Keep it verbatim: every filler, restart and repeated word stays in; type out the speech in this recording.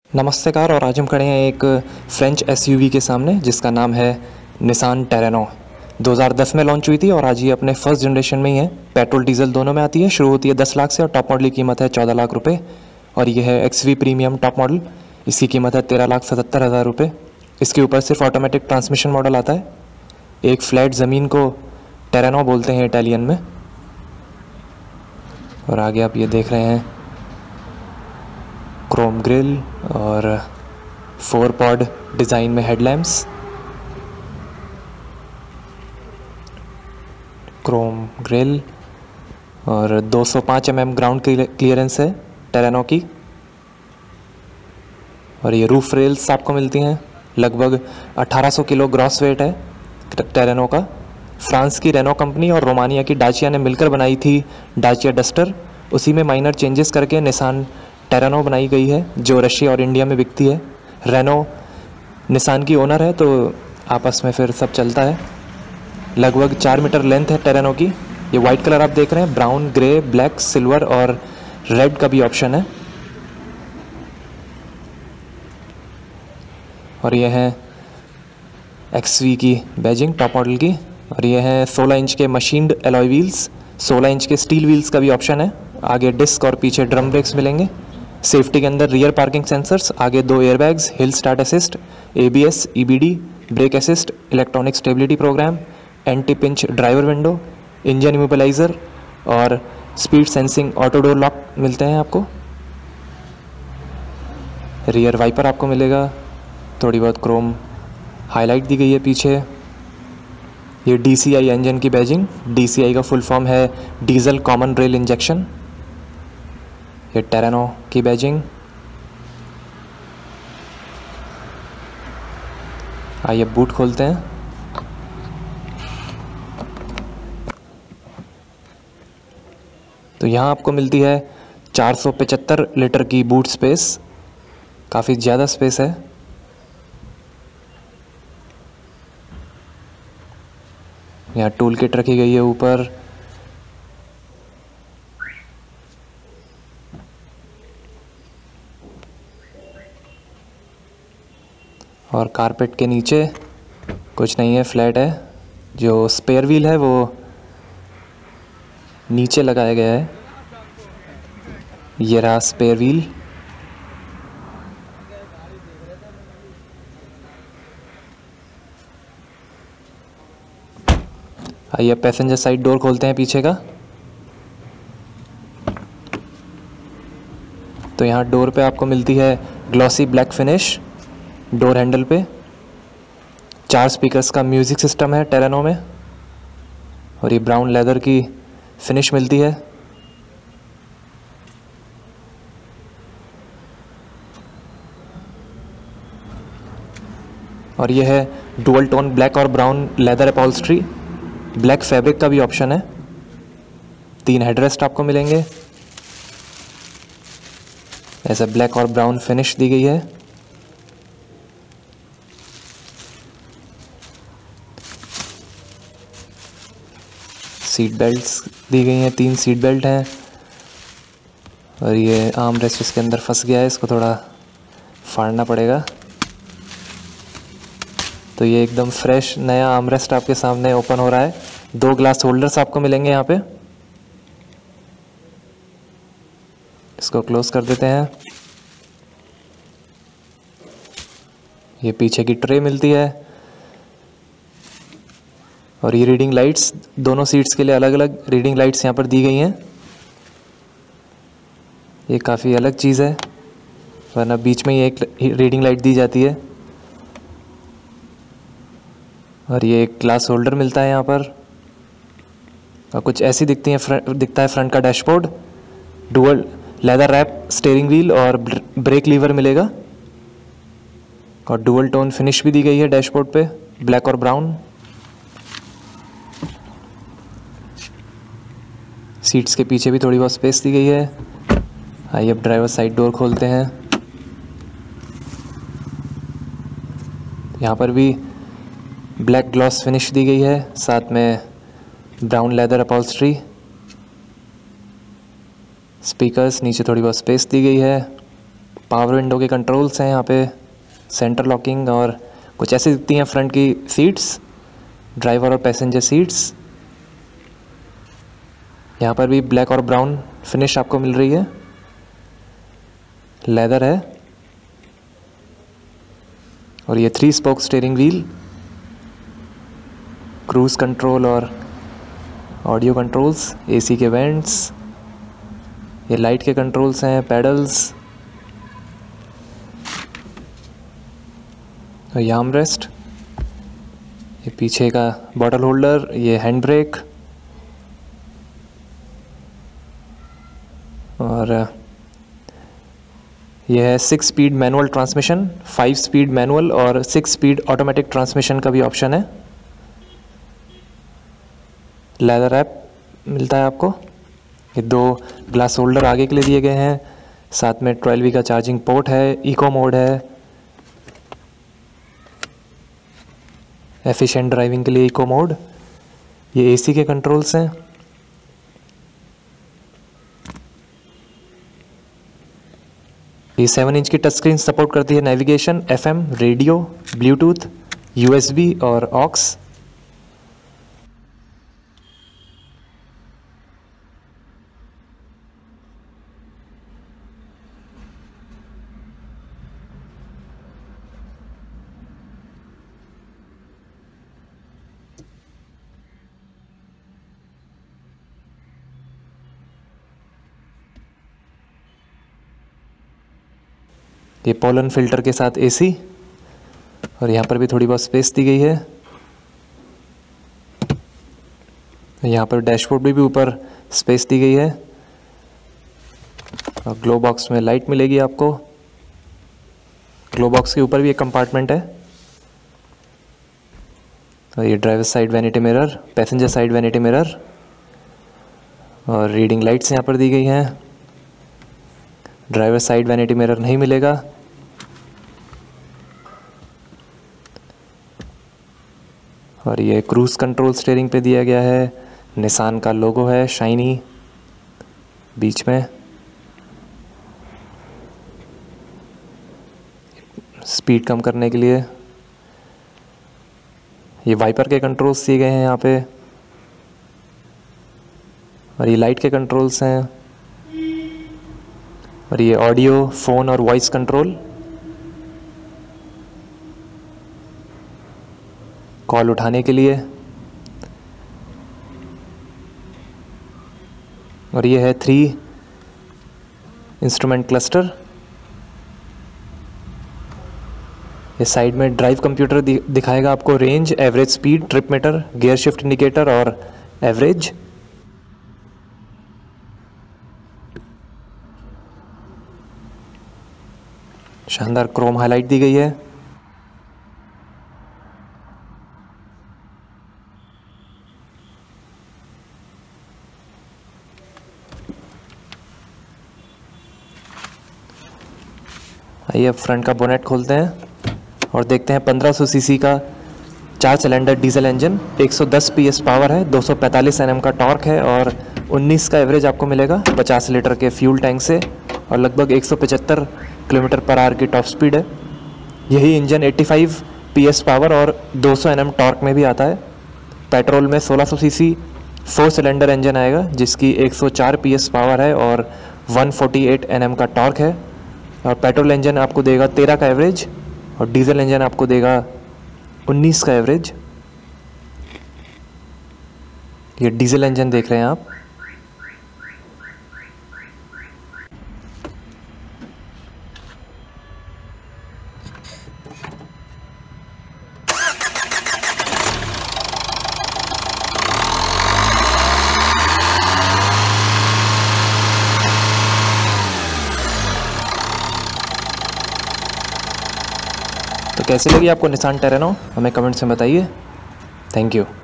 नमस्कार। और आज हम खड़े हैं एक फ्रेंच एसयूवी के सामने जिसका नाम है निसान टेरेनो। दो हज़ार दस में लॉन्च हुई थी और आज ये अपने फर्स्ट जनरेशन में ही है। पेट्रोल डीजल दोनों में आती है। शुरू होती है दस लाख से और टॉप मॉडल की कीमत है चौदह लाख रुपए। और ये है एक्सवी प्रीमियम टॉप मॉडल, इसकी कीमत है तेरह लाख सतहत्तर हज़ार रुपये। इसके ऊपर सिर्फ ऑटोमेटिक ट्रांसमिशन मॉडल आता है। एक फ्लैट ज़मीन को टेरेनो बोलते हैं इटालियन में। और आगे आप ये देख रहे हैं क्रोम ग्रिल और फोर पॉड डिज़ाइन में हेडलैम्प्स, क्रोम ग्रिल और दो सौ पाँच एम एम ग्राउंड क्लियरेंस है टेरेनो की। और ये रूफ रेल्स आपको मिलती हैं। लगभग अठारह सौ किलो ग्रॉस वेट है टेरेनो का। फ्रांस की रेनो कंपनी और रोमानिया की डाचिया ने मिलकर बनाई थी डाचिया डस्टर। उसी में माइनर चेंजेस करके निसान टेरेनो बनाई गई है जो रशिया और इंडिया में बिकती है। रेनो निसान की ओनर है तो आपस में फिर सब चलता है। लगभग चार मीटर लेंथ है टेरेनो की। ये वाइट कलर आप देख रहे हैं, ब्राउन, ग्रे, ब्लैक, सिल्वर और रेड का भी ऑप्शन है। और ये है एक्सवी की बैजिंग टॉप मॉडल की। और ये है सोलह इंच के मशीन्ड एलॉय व्हील्स, सोलह इंच के स्टील व्हील्स का भी ऑप्शन है। आगे डिस्क और पीछे ड्रम ब्रेक्स मिलेंगे। सेफ्टी के अंदर रियर पार्किंग सेंसर्स, आगे दो airbags, hill start assist, ABS, EBD, brake assist, electronic stability program, anti pinch driver window, engine immobiliser और speed sensing auto door lock मिलते हैं आपको। रियर वाइपर आपको मिलेगा। थोड़ी बहुत क्रोम हाईलाइट दी गई है पीछे। ये डीसीआई इंजन की बैजिंग। डीसीआई का फुल फॉर्म है डीजल कॉमन रेल इंजेक्शन। ये टेरेनो की बैजिंग। आइए बूट खोलते हैं। तो यहाँ आपको मिलती है चार सौ पचहत्तर लीटर की बूट स्पेस। काफ़ी ज़्यादा स्पेस है। यहाँ टूल किट रखी गई है ऊपर। और कारपेट के नीचे कुछ नहीं है, फ्लैट है। जो स्पेयर व्हील है वो नीचे लगाया गया है। ये रहा स्पेयर व्हील। आइए पैसेंजर साइड डोर खोलते हैं पीछे का। तो यहाँ डोर पे आपको मिलती है glossy black finish door handle पे। चार स्पीकर्स का म्यूज़िक सिस्टम है टेरेनो में। और ये ब्राउन लेदर की फिनिश मिलती है। और ये है डुअल टोन ब्लैक और brown leather upholstery. Black fabric का भी ऑप्शन है। तीन हेडरेस्ट आपको मिलेंगे। ऐसा ब्लैक और ब्राउन फिनिश दी गई है। सीट बेल्ट्स दी गई हैं, तीन सीट बेल्ट हैं। और ये आर्म रेस्ट इसके अंदर फंस गया है, इसको थोड़ा फाड़ना पड़ेगा। तो ये एकदम फ्रेश नया आर्म रेस्ट आपके सामने ओपन हो रहा है। दो ग्लास होल्डर्स आपको मिलेंगे यहाँ पे। इसको क्लोज कर देते हैं। ये पीछे की ट्रे मिलती है। और ये रीडिंग लाइट्स, दोनों सीट्स के लिए अलग अलग रीडिंग लाइट्स यहाँ पर दी गई हैं। ये काफ़ी अलग चीज़ है, वरना बीच में ही एक रीडिंग लाइट दी जाती है। और ये एक ग्लास होल्डर मिलता है यहाँ पर। और कुछ ऐसी दिखती है, दिखता है फ्रंट का dashboard. Dual leather wrap steering wheel और ब्रेक लीवर मिलेगा। और डुअल टोन फिनिश भी दी गई है डैशबोर्ड पे, ब्लैक और ब्राउन। सीट्स के पीछे भी थोड़ी बहुत स्पेस दी गई है। आइए अब ड्राइवर साइड डोर खोलते हैं। यहाँ पर भी ब्लैक ग्लॉस फिनिश दी गई है, साथ में ब्राउन लेदर अपॉल्स्ट्री। स्पीकर्स नीचे थोड़ी बहुत स्पेस दी गई है। पावर विंडो के कंट्रोल्स हैं यहाँ पे, सेंटर लॉकिंग, और कुछ ऐसी दिखती हैं फ्रंट की सीट्स, ड्राइवर और पैसेंजर सीट्स। यहाँ पर भी ब्लैक और ब्राउन फिनिश आपको मिल रही है, लेदर है। और ये three spoke steering wheel, cruise control और ऑडियो कंट्रोल्स, एसी के वेंट्स, ये लाइट के कंट्रोल्स हैं, पैडल्स, और ये आर्मरेस्ट, ये पीछे का बॉटल होल्डर, ये हैंड ब्रेक, और यह है six speed manual transmission, five speed manual और सिक्स स्पीड ऑटोमेटिक ट्रांसमिशन का भी ऑप्शन है। लेदर रैप मिलता है आपको। ये दो ग्लास होल्डर आगे के लिए दिए गए हैं, साथ में ट्वेल्व वी का चार्जिंग पोर्ट है, इको मोड है, एफिशिएंट ड्राइविंग के लिए इको मोड, ये एसी के कंट्रोल्स हैं। ये सेवन इंच की टच स्क्रीन सपोर्ट करती है navigation, FM, radio, Bluetooth, USB और ऑक्स। ये पोलन फिल्टर के साथ एसी, और यहाँ पर भी थोड़ी बहुत स्पेस दी गई है। यहाँ पर डैशबोर्ड भी, भी ऊपर स्पेस दी गई है, और ग्लो बॉक्स में लाइट मिलेगी आपको। ग्लो बॉक्स के ऊपर भी एक कंपार्टमेंट है, और ये driver side vanity mirror, passenger side vanity mirror, और रीडिंग लाइट्स यहाँ पर दी गई हैं। ड्राइवर साइड वैनिटी मिरर नहीं मिलेगा। और ये क्रूज कंट्रोल स्टीयरिंग पे दिया गया है, निसान का लोगो है शाइनी बीच में। स्पीड कम करने के लिए ये वाइपर के कंट्रोल्स दिए गए हैं यहाँ पे, और ये लाइट के कंट्रोल्स हैं, और ये ऑडियो, फ़ोन और वॉइस कंट्रोल, कॉल उठाने के लिए। और ये है थ्री इंस्ट्रूमेंट क्लस्टर। ये साइड में ड्राइव कंप्यूटर दिखाएगा आपको range, average speed, trip meter, gear shift indicator और एवरेज। शानदार क्रोम हाईलाइट दी गई है। आइए अब फ्रंट का बोनेट खोलते हैं और देखते हैं पंद्रह सौ सीसी का चार सिलेंडर डीजल इंजन, एक सौ दस पीएस पावर है, दो सौ पैंतालीस एनएम का टॉर्क है और उन्नीस का एवरेज आपको मिलेगा पचास लीटर के फ्यूल टैंक से, और लगभग एक सौ पचहत्तर किलोमीटर पर आवर की टॉप स्पीड है। यही इंजन पचासी पीएस पावर और दो सौ एनएम टॉर्क में भी आता है। पेट्रोल में सोलह सौ सीसी फोर सिलेंडर इंजन आएगा जिसकी एक सौ चार पीएस पावर है और एक सौ अड़तालीस एनएम का टॉर्क है, और पेट्रोल इंजन आपको देगा तेरह का एवरेज और डीजल इंजन आपको देगा उन्नीस का एवरेज। ये डीजल इंजन देख रहे हैं आप। तो कैसी लगी आपको निसान टेरेनो, हमें कमेंट्स में बताइए। Thank you.